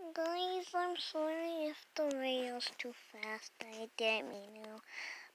Guys, I'm sorry if the video's too fast. I didn't mean to.